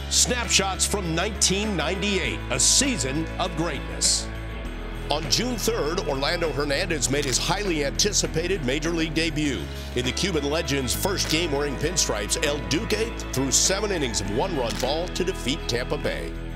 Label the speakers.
Speaker 1: Snapshots from 1998, a season of greatness. On June 3rd, Orlando Hernandez made his highly anticipated Major League debut. In the Cuban legend's first game wearing pinstripes, Duque threw 7 innings of 1-run ball to defeat Tampa Bay.